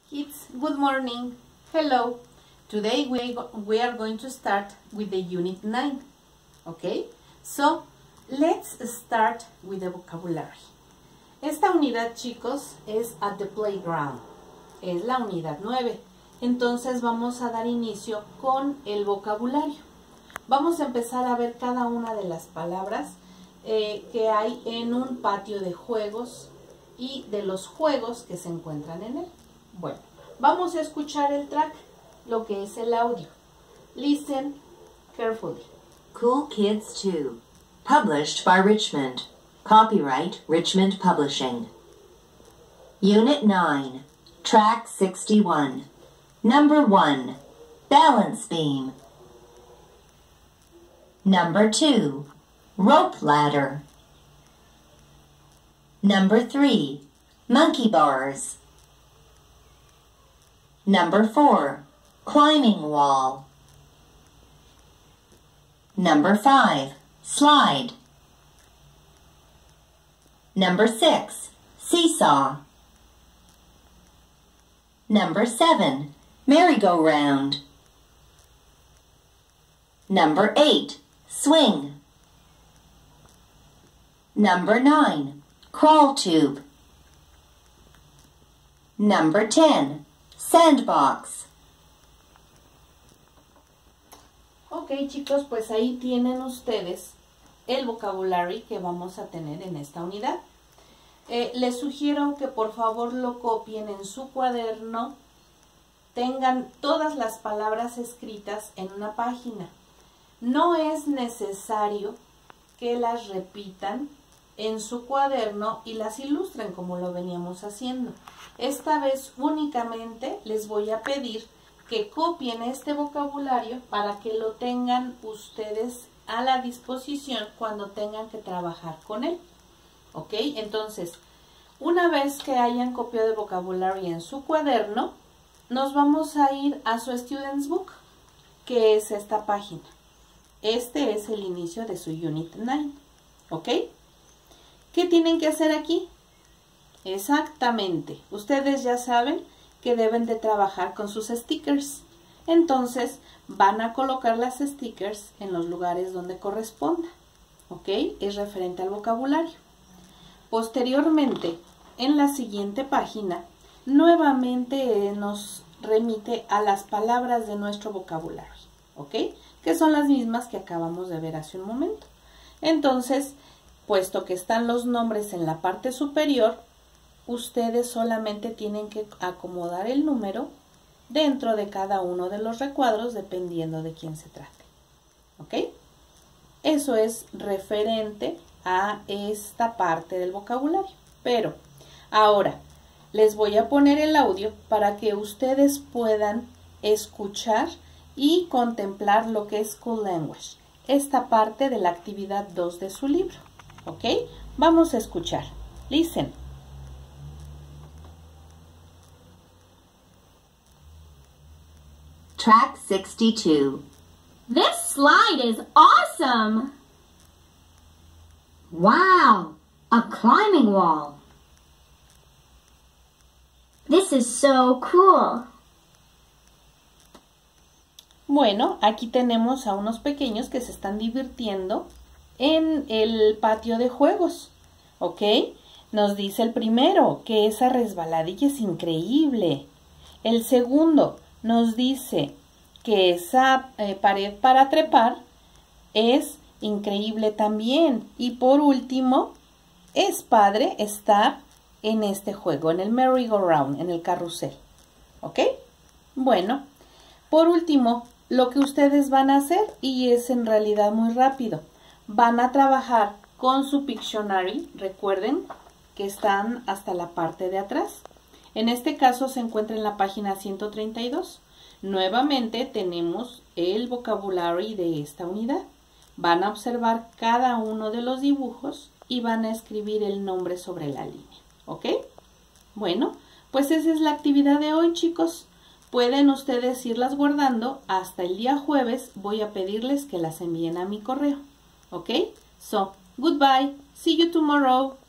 Kids, good morning. Hello. Today we are going to start with the Unit 9. Okay? So, let's start with the vocabulary. Esta unidad, chicos, es at the playground. Es la unidad 9. Entonces vamos a dar inicio con el vocabulario. Vamos a empezar a ver cada una de las palabras que hay en un patio de juegos y de los juegos que se encuentran en él. Bueno, vamos a escuchar el track, lo que es el audio. Listen carefully. Cool Kids 2. Published by Richmond. Copyright Richmond Publishing. Unit 9. Track 61. Number 1. Balance beam. Number 2. Rope ladder. Number 3. Monkey bars. Number 4. Climbing wall. Number 5. Slide. Number 6. Seesaw. Number 7. Merry-go-round. Number 8. Swing. Number 9. Crawl tube. Number 10. Sandbox. Ok, chicos, pues ahí tienen ustedes el vocabulario que vamos a tener en esta unidad. Les sugiero que por favor lo copien en su cuaderno, tengan todas las palabras escritas en una página. No es necesario que las repitan en su cuaderno y las ilustren como lo veníamos haciendo. Esta vez únicamente les voy a pedir que copien este vocabulario para que lo tengan ustedes a la disposición cuando tengan que trabajar con él. ¿Ok? Entonces, una vez que hayan copiado el vocabulario en su cuaderno, nos vamos a ir a su Student's Book, que es esta página. Este es el inicio de su Unit 9. ¿Ok? ¿Qué tienen que hacer aquí? Exactamente. Ustedes ya saben que deben de trabajar con sus stickers. Entonces, van a colocar las stickers en los lugares donde corresponda. ¿Ok? Es referente al vocabulario. Posteriormente, en la siguiente página, nuevamente nos remite a las palabras de nuestro vocabulario. ¿Ok? Que son las mismas que acabamos de ver hace un momento. Entonces, puesto que están los nombres en la parte superior, ustedes solamente tienen que acomodar el número dentro de cada uno de los recuadros dependiendo de quién se trate. ¿Ok? Eso es referente a esta parte del vocabulario. Pero ahora les voy a poner el audio para que ustedes puedan escuchar y contemplar lo que es Cool Language, esta parte de la actividad 2 de su libro. ¿Ok? Vamos a escuchar. Listen. Track 62. This slide is awesome! Wow! A climbing wall! This is so cool! Bueno, aquí tenemos a unos pequeños que se están divirtiendo en el patio de juegos. ¿Ok? Nos dice el primero que esa resbaladilla es increíble. El segundo nos dice que esa pared para trepar es increíble también. Y por último, es padre estar en este juego, en el merry-go-round, en el carrusel. ¿Ok? Bueno, por último, lo que ustedes van a hacer, y es en realidad muy rápido, van a trabajar con su Pictionary. Recuerden que están hasta la parte de atrás. En este caso se encuentra en la página 132. Nuevamente tenemos el vocabulario de esta unidad. Van a observar cada uno de los dibujos y van a escribir el nombre sobre la línea. ¿Ok? Bueno, pues esa es la actividad de hoy, chicos. Pueden ustedes irlas guardando. Hasta el día jueves voy a pedirles que las envíen a mi correo. ¿Ok? So, goodbye. See you tomorrow.